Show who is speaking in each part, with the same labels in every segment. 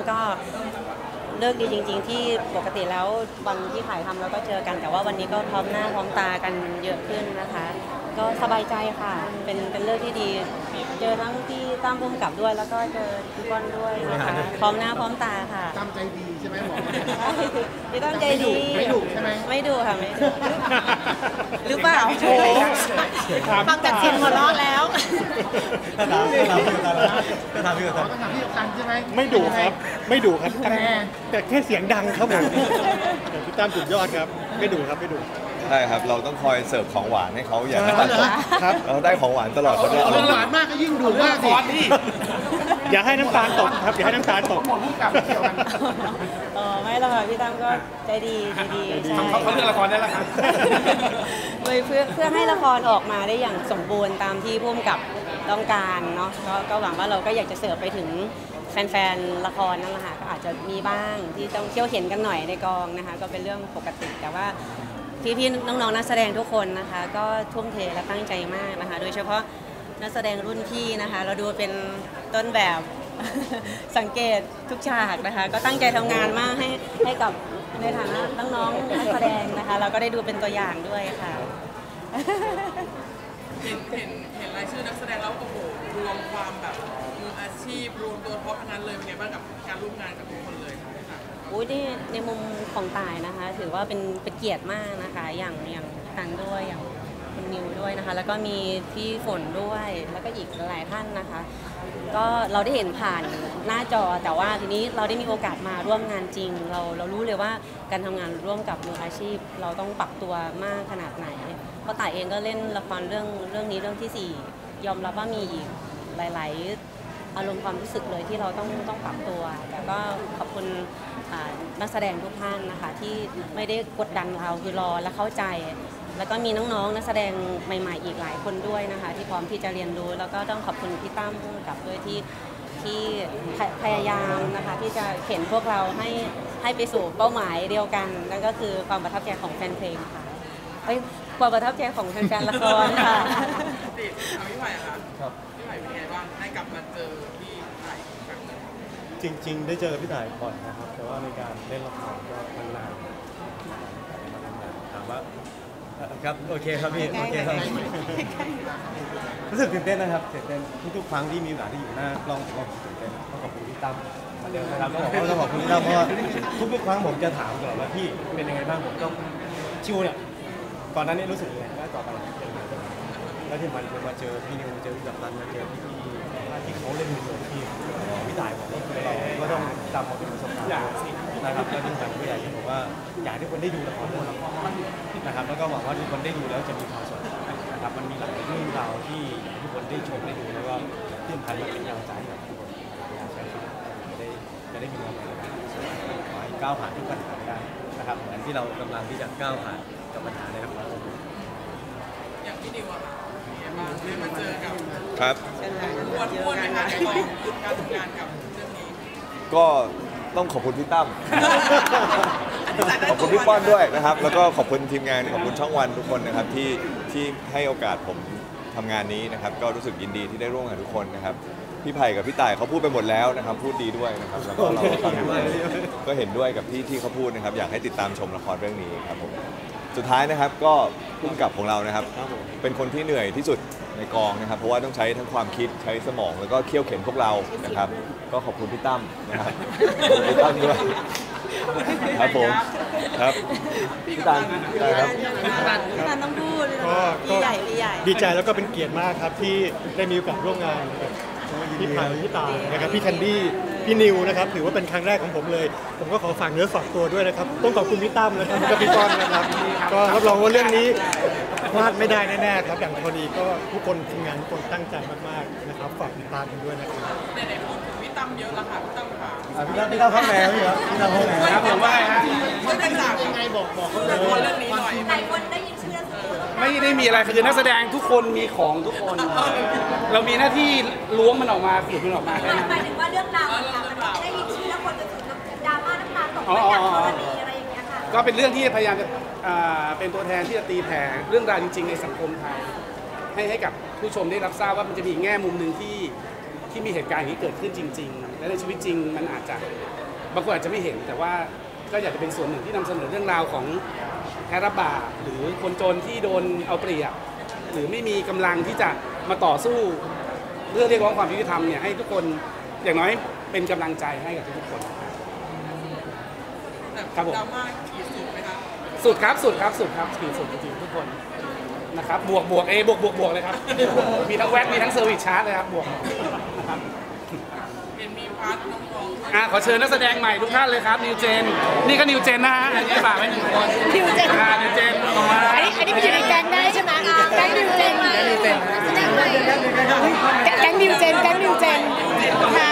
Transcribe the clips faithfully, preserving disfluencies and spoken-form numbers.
Speaker 1: ก็เลิกดีจริงๆที่ปกติแล้ววันที่ถ่ายทำเราก็เจอกันแต่ว่าวันนี้ก็พร้อมหน้าพร้อมตากันเยอะขึ้นนะคะก็สบายใจค่ะเป็นเป็นเรื่องที่ดีเจอทั้งพี่ตั้มพุ่มกับด้วยแล้วก็เจอพี่บอลด้วยนะคะพร้อมหน้าพร้อมตาค่ะ
Speaker 2: ตั้มใจดีใช่ไหมหมอ
Speaker 1: พี่ตั้มใจดี
Speaker 2: ไม่ดุใช่ไหม
Speaker 1: ไม่ดุค่ะไม่ดุหรือเปล่าโอ้ฟังจากเสียงหัวเราะแล้ว
Speaker 3: ถ้าถามพี่ถามพี่ถ้าถามพี่
Speaker 2: ก็ถามพี่กันใช่ไหม
Speaker 3: ไม่ดุครับไม่ดุครับแต่แค่เสียงดังครับผมพี่ตั้มสุดยอดครับไม่ดุครับไม่ดุ
Speaker 4: ใช่ครับเราต้องคอยเสิร์ฟของหวานให้เขาอย่างนั้นครับเราได้ของหวานตลอดเขา
Speaker 2: เอาหวานมากก็ยิ่งดุมากสิ
Speaker 3: อย่าให้น้ำตาลตกครับอย่าให้น้ำตาลตก
Speaker 2: หมดพุ่งกลับเกี่ยวกัน
Speaker 1: เออไม่หรอกค่ะพี่ตั้มก็ใจดีใจดี
Speaker 2: เขาเขาเลือกละครได้แล้วครับ
Speaker 1: เลยเพื่อเพื่อให้ละครออกมาได้อย่างสมบูรณ์ตามที่พุ่มกับต้องการเนาะก็หวังว่าเราก็อยากจะเสิร์ฟไปถึงแฟนๆละครนั่นแหละค่ะก็อาจจะมีบ้างที่ต้องเที่ยวเห็นกันหน่อยในกองนะคะก็เป็นเรื่องปกติแต่ว่าพี่ๆน้องๆนักแสดงทุกคนนะคะก็ทุ่มเทและตั้งใจมากนะคะโดยเฉพาะนักแสดงรุ่นพี่นะคะเราดูเป็นต้นแบบสังเกตทุกฉากนะคะก็ตั้งใจทำงานมากให้ให้กับในฐานะน้องๆนักแสดงนะคะเราก็ได้ดูเป็นตัวอย่างด้วยค่ะ
Speaker 5: เห็นเห็นเห็นรายชื่อนักแสดงแล้วโอ้โหรวมความแบบมืออาชีพรวมตัวท็อปทั้งนั้นเลยเป็นไงบ้างกับการร่วมงานกับทุกคนเลย
Speaker 1: อุ้ยนี่ในมุมของตายนะคะถือว่าเป็นเป็นเกียรติมากนะคะอย่างอย่างกันด้วยอย่างคุณนิวด้วยนะคะแล้วก็มีพี่ฝนด้วยแล้วก็อีกหลายท่านนะคะก็เราได้เห็นผ่านหน้าจอแต่ว่าทีนี้เราได้มีโอกาสมาร่วมงานจริงเราเรารู้เลยว่าการทำงานร่วมกับมืออาชีพเราต้องปรับตัวมากขนาดไหนเพราะตายเองก็เล่นละครเรื่องเรื่องนี้เรื่องที่สี่ยอมรับว่ามีหลายๆอารมณ์ความรู้สึกเลยที่เราต้องต้องปรับตัวแต่ก็ขอบคุณนักแสดงทุกท่านนะคะที่ไม่ได้กดดันเราคือรอและเข้าใจแล้วก็มีน้องๆนักแสดงใหม่ๆอีกหลายคนด้วยนะคะที่พร้อมที่จะเรียนรู้แล้วก็ต้องขอบคุณพี่ตั้มกับด้วยที่ที่พยายามนะคะที่จะเข็นพวกเราให้ให้ไปสู่เป้าหมายเดียวกันนั่นก็คือความประทับใจของแฟนเพลงค่ะไปความประทับใจของแฟนๆละครค่ะ
Speaker 5: ติดเอาพี่ไผ่ค่ะพี่ไผ่เป็นไงบ้างได้กลับมาเจอพี่ไผ่ครั้งนึง
Speaker 3: จริงๆได้เจอพี่ไผ่ก่อนนะครับแต่ว่าในการเล่นละครก็นานๆถามว่าครับโอเคครับพี่โอเคครับรู้สึกตื่นเต้นนะครับตื่นเต้นทุกๆครั้งที่มีโอกาสที่อยู่หน้ากล้องผมก็ตื่นเต้นต้องขอบคุณพี่ตั้มมาเดิมนะครับต้องบอกว่าต้องขอบคุณพี่ตั้มเพราะว่าทุกๆครั้งผมจะถามตลอดว่าพี่เป็นยังไงบ้างผมต้องชิวเนี่ยก่อนหน้านี้รู้สึกยังไงแล้วต่อไปเป็นยังไงแล้วที่มันมาเจอพี่นิวเจอพี่กัปตันมาเจอพี่ที่เขาเล่นมือพี่พี่ต่ายบอกว่าเราก็ต้องจำมาเป็นประสบการณ์นะครับแล้วที่สำคัญผู้ใหญ่ที่บอกว่าอยากให้คนได้ดูละครเรื่องละครนะครับแล้วก็หวังว่าทุกคนได้ดูแล้วจะมีความสุขนะครับมันมีหลายเรื่องราวที่ทุกคนได้ชมได้ดูแล้วก็ที่สำคัญมันเป็นกำลังใจให้กับทุกคนอยากใช้ชีวิตจะได้จะได้มีความสุขขอให้ก้าวผ่านทุกปัญหาได้นะครับเหมือนที่เรากำลังที่จะก้าวผ่านกับปัญหาในละคร
Speaker 5: อย่างพี่นิวอะค่ะมาได้มาเจอกับ
Speaker 4: ครับ
Speaker 5: วนวนในการการทำงานกับเรื่องนี้
Speaker 4: ก็ต้องขอบคุณพี่ตั้มขอบคุณพี่ป้อนด้วยนะครับแล้วก็ขอบคุณทีมงานขอบคุณช่องวันทุกคนนะครับที่ที่ให้โอกาสผมทำงานนี้นะครับก็รู้สึกยินดีที่ได้ร่วมงานทุกคนนะครับพี่ไผ่กับพี่ต่ายเขาพูดไปหมดแล้วนะครับพูดดีด้วยนะครับแล้วก็เราฟังด้วยก็เห็นด้วยกับที่ที่เขาพูดนะครับอยากให้ติดตามชมละครเรื่องนี้ครับผมสุดท้ายนะครับก็ผู้กำกับของเรานะครับเป็นคนที่เหนื่อยที่สุดในกองนะครับเพราะว่าต้องใช้ทั้งความคิดใช้สมองแล้วก็เคี่ยวเข็นพวกเรานะครับก็ขอบคุณพี่ตั้มนะครับพี่ตั้มด้วยครับผมครับพี่ตั้มครับ
Speaker 1: พี่ตั้มต้องพูดพี่ใหญ่พี่ใหญ่
Speaker 3: ดีใจแล้วก็เป็นเกียรติมากครับที่ได้มีโอกาสร่วมงานพี่ไผ่พี่ตายนะครับพี่แคนดี้พี่นิวนะครับถือว่าเป็นครั้งแรกของผมเลยผมก็ขอฝากเนื้อฝากตัวด้วยนะครับต้องขอบคุณพี่ตั้มนะครับกับพี่ก้อนนะครับก็รับรองว่าเรื่องนี้พลาดไม่ได้แน่ๆครับอย่างพอดีก็ทุกคนทีมงานทุกคนตั้งใจมากๆนะครับฝากติดตามกันด้วยนะครับ
Speaker 5: ในในพูดถึงพี่ตั้มเยอะแล้วค่ะพี่ตั้มค่ะ
Speaker 3: พี่ตั้มพี่ตั้มข้างแมวพี่ครับพี่ตั้มข้างแมว
Speaker 5: ครับผมว่าฮะ
Speaker 2: เขาได้จากยังไงบอกบอกเขาเลย
Speaker 5: เรื่องนี้หน่อย
Speaker 6: หลายคนได้ยินชื่อ
Speaker 7: ไม่ได้มีอะไรคือนักแสดงทุกคนมีของทุกคนเรามีหน้าที่ล้วงมันออกมาขุดมันออกมา
Speaker 6: หมายถึงว่าเรื่องราวมันได้ยินชื่อแล้วคนจะถึงกับดราม่าน้ำตาตกไม่อยากกรณีอะไรอย่างเงี้ยค่ะ
Speaker 7: ก็เป็นเรื่องที่พยายามจะเป็นตัวแทนที่จะตีแผ่เรื่องราวจริงๆในสังคมไทยให้ให้กับผู้ชมได้รับทราบว่ามันจะมีแง่มุมหนึ่งที่ที่มีเหตุการณ์อย่างนี้เกิดขึ้นจริงๆและในชีวิตจริงมันอาจจะบางคนอาจจะไม่เห็นแต่ว่าก็อยากจะเป็นส่วนหนึ่งที่นำเสนอเรื่องราวของแพ้รับบาปหรือคนจนที่โดนเอาเปรียบหรือไม่มีกำลังที่จะมาต่อสู้เพื่อเรียกร้องความยุติธรรมเนี่ยให้ทุกคนอย่างน้อยเป็นกำลังใจให้กับทุกคนครับผม
Speaker 5: ดราม่าขีดสุดไหมคะ
Speaker 7: สุดครับสุดครับสุดครับขีดสุดจริงๆทุกคนนะครับบวกบวกเอบวกบวกบวกเลยครับมีทั้งแว็กมีทั้งเซอร์วิสชาร์จเลยครับบวกนะครับ
Speaker 5: เห็นมีพาร์ทน้องๆ
Speaker 7: อ่ะขอเชิญนักแสดงใหม่ทุกท่านเลยครับนิวเจนนี่ก็นิวเจนนะฮะอันนี้ฝากไว้หนึ่งคน
Speaker 6: นิวเจน
Speaker 7: อ่านิวเจนออกมา
Speaker 6: อันนี้อันนี้อยู่ในแก๊งได้ใช่ไหมแก๊งนิวเจนแก๊งนิวเจนแก๊งนิวเจนแก๊งนิวเจนค่ะ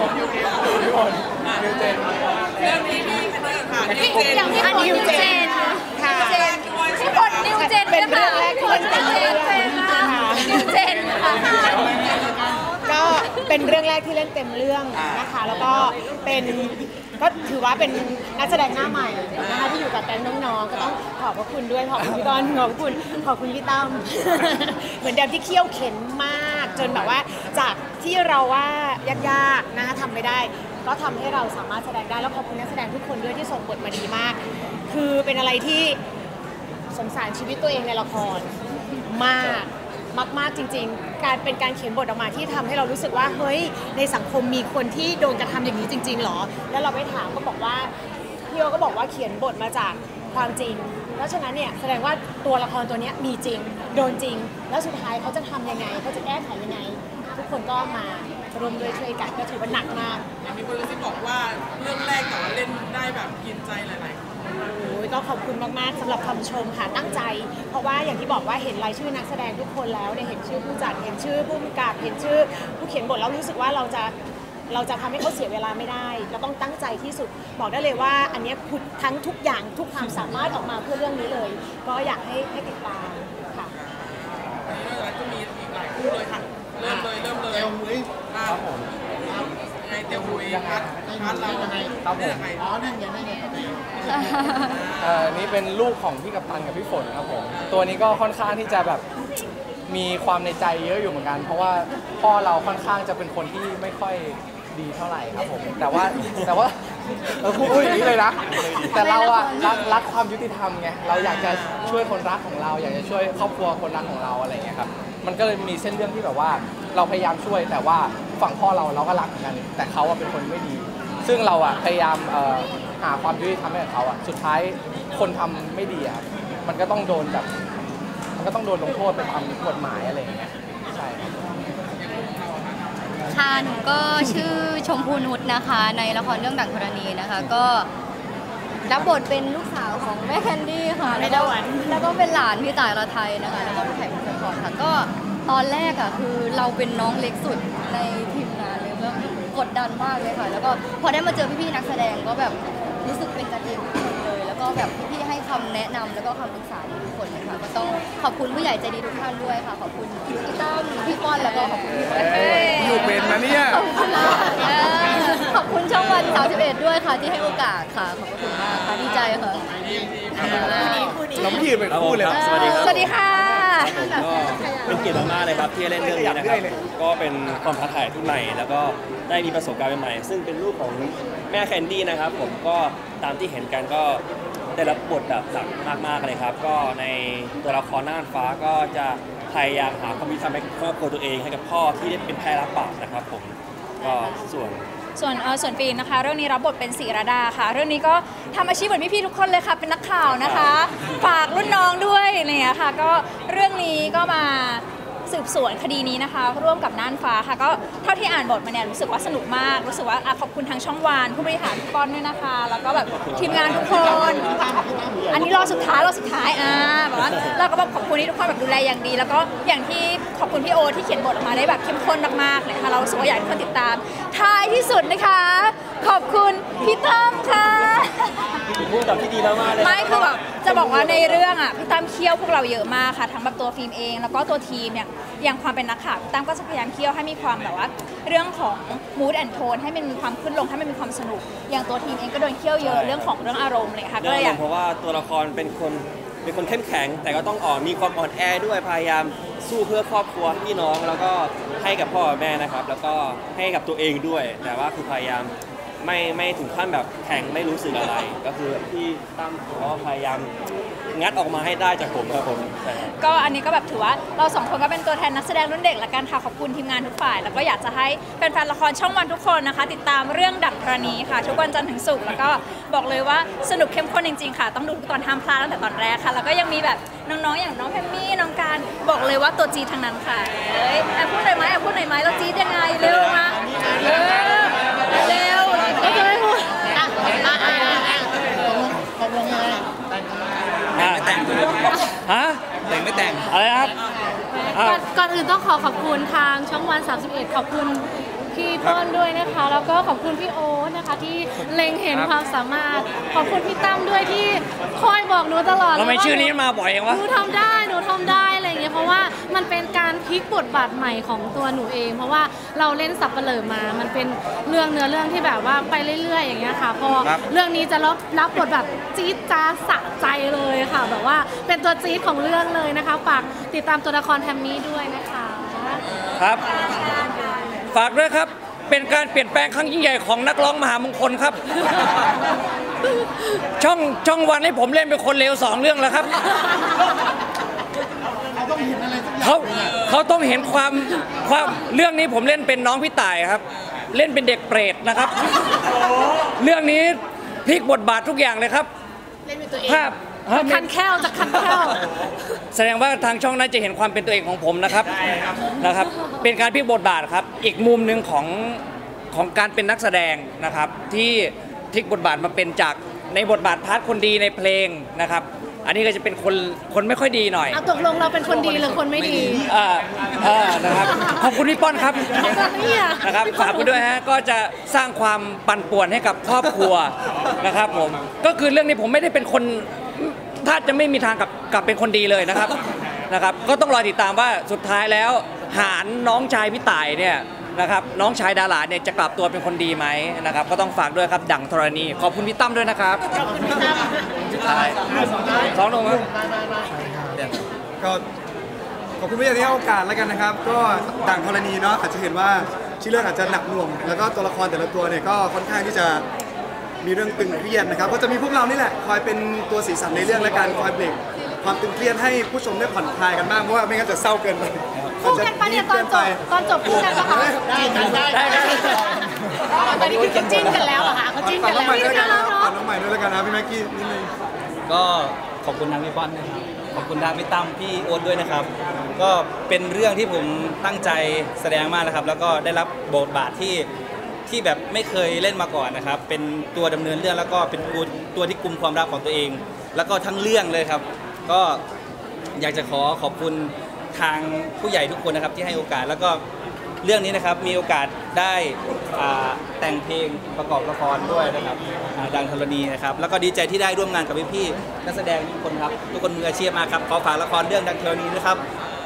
Speaker 5: เรื่องนี้มีเรื่องค่ะนิวเจน
Speaker 6: อย่างที่นิวเจนค่ะที่คนนิวเจนเป็นเรื่องแรกที่คนนิวเจนค่ะนิวเจนค่ะก็เป็นเรื่องแรกที่เล่นเต็มเรื่องนะคะแล้วก็เป็นก็ถือว่าเป็นนักแสดงหน้าใหม่นะคะที่อยู่กับแก๊งน้องๆก็ต้องขอบพระคุณด้วยขอบคุณพี่กรณ์ขอบคุณขอบคุณพี่ตั้ม เหมือนเดิมที่เคี่ยวเข็นมากจนแบบว่าจากที่เราว่ายากๆนะคะทำไม่ได้ก็ทำให้เราสามารถแสดงได้แล้วขอบคุณนักแสดงทุกคนด้วยที่ส่งบทมาดีมากคือเป็นอะไรที่สงสารชีวิตตัวเองในละครมากมากๆจริงๆการเป็นการเขียนบทออกมาที่ทำให้เรารู้สึกว่าเฮ้ยในสังคมมีคนที่โดนกระทำอย่างนี้จริงๆหรอแล้วเราไปถามก็บอกว่าพี่โอก็บอกว่าเขียนบทมาจากความจริงเพราะฉะนั้นเนี่ยแสดงว่าตัวละครตัวนี้มีจริงโดนจริงแล้วสุดท้ายเขาจะทำยังไงเขาจะแก้ไขยังไงทุกคนก็มาร่วมด้วยช่วยกันก็ถือว่าหนักมาก
Speaker 5: มีคนที่บอกว่าเรื่องแรกแต่ว่าเล่นได้แบบกินใจหลายๆคน
Speaker 6: โอ้ยก็ขอบคุณมากๆสำหรับคำชมค่ะตั้งใจเพราะว่าอย่างที่บอกว่าเห็นรายชื่อนักแสดงทุกคนแล้วเนี่ยเห็นชื่อผู้จัดเห็นชื่อผู้กำกับเห็นชื่อผู้เขียนบทแล้วรู้สึกว่าเราจะเราจะทำให้เขาเสียเวลาไม่ได้เราต้องตั้งใจที่สุดบอกได้เลยว่าอันนี้พุททั้งทุกอย่างทุกความสามารถออกมาเพื่อเรื่องนี้เลยก็อยากให้ให้ติดตามค่ะ
Speaker 5: อันนี้เราจะมีอีกหลายคู่เลยค่ะเริ่มเลยเริ่มเลย
Speaker 2: เอลมุ้ย
Speaker 5: ครับผมยังไงเตียวมุ้ยพัดพัดเรายังไง
Speaker 2: ครับผม
Speaker 5: ยังไง
Speaker 2: อ๋อนั่นไงนั่นไง
Speaker 8: เอ่อนี่เป็นลูกของพี่กัปตันกับพี่ฝนครับผมตัวนี้ก็ค่อนข้างที่จะแบบมีความในใจเยอะอยู่เหมือนกัน เพราะว่าพ่อเราค่อนข้างจะเป็นคนที่ไม่ค่อยดีเท่าไหร่ครับผมแต่ว่าแต่ว่าเออพูดอย่างนี้เลยนะแต่เราอะรักรักความยุติธรรมไงเราอยากจะช่วยคนรักของเรา อยากจะช่วยครอบครัวคนรักของเราอะไรเงี้ยครับมันก็เลยมีเส้นเรื่องที่แบบว่าเราพยายามช่วยแต่ว่าฝั่งพ่อเราเราก็รักเหมือนกันแต่เขาอะเป็นคนไม่ดีซึ่งเราอะพยายามหาความยุติธรรมให้กับเขาอะสุดท้ายคนทำไม่ดีอะมันก็ต้องโดนแบบมันก็ต้องโดนลงโทษไปตามกฎหมายอะไรอย่างเงี้ยใช่
Speaker 9: ค่ะหนูก็ชื่อชมพูนุชนะคะในละครเรื่องดั่งธรณีนะคะก็รับบทเป็นลูกสาวของแม่แคนดี้ค่ะแล้วก็แล้วก็เป็นหลานพี่ต่ายละไทยนะคะแล้วก็พี่ไผ่พงศธรค่ะก็ตอนแรกอะคือเราเป็นน้องเล็กสุดในทีมงานเลยแล้วกดดันมากเลยค่ะแล้วก็พอได้มาเจอพี่ๆนักแสดงก็แบบรู้สึกเป็นกันเองทุกคนเลยแล้วก็แบบพี่ๆให้คำแนะนำแล้วก็คำปรึกษาทุกคนเลยค่ะก็ต้องขอบคุณผู้ใหญ่ใจดีทุกท่านด้วยค่ะขอบคุณพี่ตั้มพี่ป้อนแล้วก็ขอบคุณพี่เต้
Speaker 7: อยู่เป็นนะเนี่ย
Speaker 9: ขอบคุณขอบคุณช่องวันสามสิบเอ็ดด้วยค่ะที่ให้โอกาสค่ะขอบคุณมากค่ะดีใจค่ะ
Speaker 7: เราไม่ยืนเป็นคู่เลย
Speaker 9: สวัสดีครับสวัสดีค่ะ
Speaker 10: ก็เป็นเกียรติมากๆเลยครับที่ได้เล่นเรื่องนี้นะครับก็เป็นความท้าทายที่ใหม่แล้วก็ได้มีประสบการณ์ใหม่ๆซึ่งเป็นลูกของแม่แคนดี้นะครับผมก็ตามที่เห็นกันก็ได้รับบทแบบหนักมากๆเลยครับก็ในตัวละครน่านฟ้าก็จะพยายามหาความยุติธรรมให้กับครอบครัวตัวเองให้กับพ่อที่ได้เป็นแพ้รับบาปนะครับผมก็ส่วน
Speaker 11: ส่วนเออส่วนฟีนนะคะเรื่องนี้รับบทเป็นศิรดาค่ะเรื่องนี้ก็ทำอาชีพเหมือนพี่ๆทุกคนเลยค่ะเป็นนักข่าวนะคะฝากรุ่นน้องด้วยอะไรอย่างเงี้ยค่ะก็เรื่องนี้ก็มาสืบสวนคดีนี้นะคะร่วมกับน่านฟ้าค่ะก็เท่าที่อ่านบทมาเนี่ยรู้สึกว่าสนุกมากรู้สึกว่าขอบคุณทางช่องวานผู้บริหารทุกคนด้วยนะคะแล้วก็แบบทีมงานทุกคนอันนี้รอสุดท้ายรอสุดท้ายอ่าแบบว่าเราก็แบบขอบคุณที่ทุกคนแบบดูแลอย่างดีแล้วก็อย่างที่ขอบคุณพี่โอที่เขียนบทออกมาได้แบบเข้มข้นมากๆเลยค่ะเรารู้สึกว่าอยากให้ทุกคนติดตามท้ายที่สุดนะคะขอบคุณพี่ตั้มค่ะ
Speaker 10: พูดแบบที่ดีมากๆเลย
Speaker 11: ไม่คือแบบจะบอกว่าในเรื่องอ่ะพี่ตั้มเคี่ยวพวกเราเยอะมากค่ะทั้งแบบตัวฟิล์มเองแล้วก็ตัวทีมเนี่ยอย่างความเป็นนักข่าวพี่ตั้มก็จะพยายามเคี่ยวให้มีความแบบว่าเรื่องของ mood and tone ให้มันมีความขึ้นลงให้มันมีความสนุกอย่างตัวทีมเองก็โดนเคี่ยวเยอะเรื่องของเรื่องอารมณ์เลยค่ะก็เลยอยาก
Speaker 10: เพราะว่าตัวละครเป็นคนเป็นคนเข้มแข็งแต่ก็ต้องอ่อนมีความอ่อนแอด้วยพยายามสู้เพื่อครอบครัวพี่น้องแล้วก็ให้กับพ่อแม่นะครับแล้วก็ให้กับตัวเองด้วยแต่ว่าคือพยายามไม่ไม่ถึงขั้นแบบแข็งไม่รู้สึกอะไร ก็คือพี่ตั้มก็พยายามงัดออกมาให้ได้จากผมครับผมใช่ครับ
Speaker 11: ก็อันนี้ก็แบบถือว่าเราสองคนก็เป็นตัวแทนนักแสดงรุ่นเด็กละกันค่ะขอบคุณทีมงานทุกฝ่ายแล้วก็อยากจะให้แฟนๆละครช่องวันทุกคนนะคะ ติดตามเรื่องดั่งธรณีค่ะ ทุกวันจันทร์ถึงศุกร์แล้วก็บอกเลยว่าสนุกเข้มข้นจริงๆค่ะต้องดูตอนห้ามพลาดตั้งแต่ตอนแรกค่ะแล้วก็ยังมีแบบน้องๆอย่างน้องแพมมี่น้องการบอกเลยว่าตัวจีทั้งนั้นค่ะเอ้ยแอบพูดหน่อยไหมแอบพูดหน่อยไหมเราจียังไงเร็วมาเร็วเร็วก็จะไม่พูด
Speaker 2: ตกลงยังไง
Speaker 10: แต่งฮะแต่งไม่แต่งอะไรครับ
Speaker 12: ก่อนก่อนอื่นต้องขอขอบคุณทางช่องวันสามสิบเอ็ดขอบคุณพี่เปิ้ลด้วยนะคะแล้วก็ขอบคุณพี่โอ๊ตนะคะที่เล็งเห็นความสามารถขอบคุณพี่ตั้มด้วยที่คอยบอกหนูตลอด
Speaker 10: ทำไมชื่อนี้มาบ่อยอย่างวะ
Speaker 12: หนูทำได้หนูทำได้อะไรอย่างเงี้ยเพราะว่ามันเป็นการพลิกบทบาทใหม่ของตัวหนูเอง เพราะว่าเราเล่นสับเปลือมา มันเป็นเรื่องเนื้อเรื่องที่แบบว่าไปเรื่อยๆอย่างเงี้ยค่ะพอเรื่องนี้จะรับรับบทแบบจี๊ดจ๊าดสะใจเลยค่ะแบบว่าเป็นตัวจี๊ดของเรื่องเลยนะคะฝากติดตามตัวละครแทมมี่ด้วยนะคะ
Speaker 10: ครับฝากด้วยครับเป็นการเปลี่ยนแปลงครั้งยิ่งใหญ่ของนักร้องมหามงคลครับ ช่องช่องวันให้ผมเล่นเป็นคนเลวสองเรื่องแล้วครับ
Speaker 2: เขาต้องเห็นอะไรสักอย่าง
Speaker 10: เขาเขาต้องเห็นความความเรื่องนี้ผมเล่นเป็นน้องพี่ต่ายครับ เล่นเป็นเด็กเปรตนะครับเรื่องนี้พลิกบทบาททุกอย่างเลยครับ
Speaker 12: เล่นเป็นตัวเอง
Speaker 10: ภาพ
Speaker 12: คันแค้วจะคันแค้ว
Speaker 10: แสดงว่าทางช่องน่าจะเห็นความเป็นตัวเองของผมนะครับนะครับ เป็นการพลิกบทบาทครับอีกมุมหนึ่งของของการเป็นนักแสดงนะครับที่พลิกบทบาทมาเป็นจากในบทบาทพาร์ทคนดีในเพลงนะครับอันนี้ก็จะเป็นคนคนไม่ค่อยดีหน่อย
Speaker 12: เอาตกลงเราเป็นคนดีหรือคนไม่ดี
Speaker 10: อ่าอ่านะครับขอบคุณพี่ป้อนครับนะครับฝากไปด้วยฮะก็จะสร้างความปั่นป่วนให้กับครอบครัวนะครับผมก็คือเรื่องนี้ผมไม่ได้เป็นคนถ้าจะไม่มีทางกลับกลับเป็นคนดีเลยนะครับนะครับก็ต้องรอติดตามว่าสุดท้ายแล้วหารน้องชายพี่ต่ายเนี่ยนะครับน้องชายดาราเนี่ยจะกลับตัวเป็นคนดีไหมนะครับก็ต้องฝากด้วยครับดั่งธรณีขอบคุณพี่ตั้มด้วยนะครับขอบคุณพี่ตั้มสองลงครับ
Speaker 3: ก็ขอบคุณพี่ที่ให้โอกาสแล้วกันนะครับก็ดั่งธรณีเนาะอาจจะเห็นว่าชื่อเรื่องอาจจะหนักหน่วงแล้วก็ตัวละครแต่ละตัวเนี่ยก็ค่อนข้างที่จะมีเรื่องตึงเครียดนะครับก็จะมีพวกเรานี่แหละคอยเป็นตัวสีสันในเรื่องและการคอยเบรกความตึงเครียดให้ผู้ชมได้ผ่อนคลายกันบ้างเพราะว่าไม่งั้นจะเศร้าเกินไป
Speaker 12: คู่กันปะเนี่ยตอนจบตอนจบคู่กันปะคะได้ได้ได้ตอนนี้คือจิ้นกันแล้วเหรอคะเขาจิ้นกันแล้วจิ้นกันแล้วเนาะ
Speaker 3: น้องใหม่ด้วยแล้วกันนะพี่แม็กกี้นิดนึง
Speaker 13: ก็ขอบคุณทางพี่ป้อนนะครับขอบคุณทางพี่ตั้มพี่โอ๊ตด้วยนะครับก็เป็นเรื่องที่ผมตั้งใจแสดงมากนะครับแล้วก็ได้รับบทบาทที่ที่แบบไม่เคยเล่นมาก่อนนะครับเป็นตัวดำเนินเรื่องแล้วก็เป็นตัวตัวที่กุมความลับของตัวเองแล้วก็ทั้งเรื่องเลยครับก็อยากจะขอขอบคุณทางผู้ใหญ่ทุกคนนะครับที่ให้โอกาสแล้วก็เรื่องนี้นะครับมีโอกาสได้แต่งเพลงประกอบละครด้วยนะครับดังธรณีนะครับแล้วก็ดีใจที่ได้ร่วมงานกับพี่ๆนักแสดงทุกคนครับทุกคนมืออาชีพมากครับขอฝากละครเรื่องดังธรณีนะครับ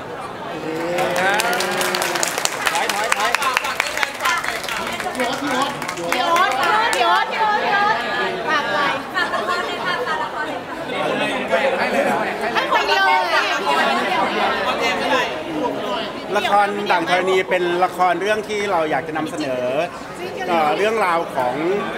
Speaker 13: ถอยถอยถอย
Speaker 12: พี่โอ๊ตพี่โอ๊ตพี่โอ๊ตพี่โอ๊ตพี่โอ๊ตพี่โอ๊ตฝากอะไรฝากละครเลยค่ะฝากละครเลยค่ะให้คนเดียวเลย
Speaker 2: ละครดั่งธรณีเป็นละครเรื่องที่เราอยากจะนำเสนอเรื่องราวของ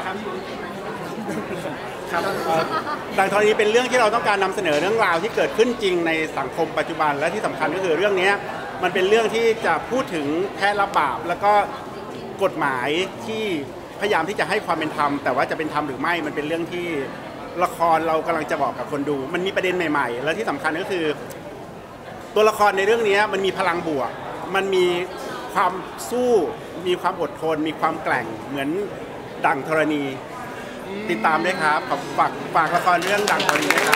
Speaker 2: ครับดั่งธรณีเป็นเรื่องที่เราต้องการนำเสนอเรื่องราวที่เกิดขึ้นจริงในสังคมปัจจุบันและที่สำคัญก็คือเรื่องนี้มันเป็นเรื่องที่จะพูดถึงแพ้รับบาปแล้วก็กฎหมายที่พยายามที่จะให้ความเป็นธรรมแต่ว่าจะเป็นธรรมหรือไม่มันเป็นเรื่องที่ละครเรากำลังจะบอกกับคนดูมันมีประเด็นใหม่ๆและที่สำคัญก็คือตัวละครในเรื่องนี้มันมีพลังบวกมันมีความสู้มีความอดทนมีความแกร่งเหมือนดั่งธรณีติดตามด้วยครับขอฝากฝากละครเรื่องดั่งธรณีนะครับ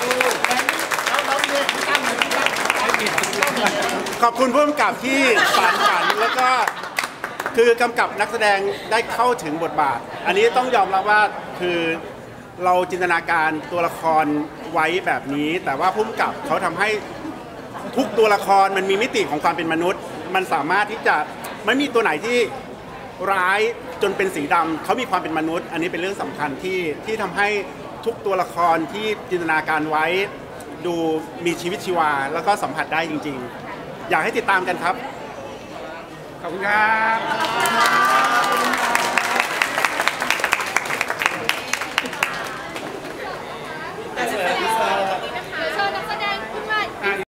Speaker 2: ขอบคุณผู้กำกับที่สานฝันแล้วก็คือกำกับนักแสดงได้เข้าถึงบทบาทอันนี้ต้องยอมรับว่าคือเราจินตนาการตัวละครไว้แบบนี้แต่ว่าผู้กำกับเขาทำให้ทุกตัวละครมันมีมิติของความเป็นมนุษย์มันสามารถที่จะไม่มีตัวไหนที่ร้ายจนเป็นสีดำเขามีความเป็นมนุษย์อันนี้เป็นเรื่องสำคัญที่ที่ทำให้ทุกตัวละครที่จินตนาการไว้ดูมีชีวิตชีวาแล้วก็สัมผัสได้จริงๆอยากให้ติดตามกันครับขอบคุณครับ